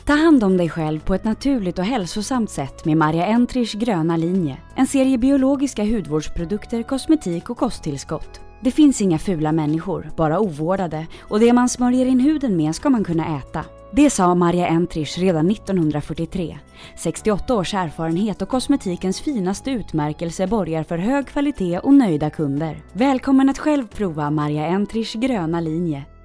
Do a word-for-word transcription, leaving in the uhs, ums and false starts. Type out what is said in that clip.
Ta hand om dig själv på ett naturligt och hälsosamt sätt med Maria Entrichs gröna linje. En serie biologiska hudvårdsprodukter, kosmetik och kosttillskott. Det finns inga fula människor, bara ovårdade, och det man smörjer in huden med ska man kunna äta. Det sa Maria Entrich redan nittonhundrafyrtiotre. sextioåtta års erfarenhet och kosmetikens finaste utmärkelse borgar för hög kvalitet och nöjda kunder. Välkommen att själv prova Maria Entrichs gröna linje.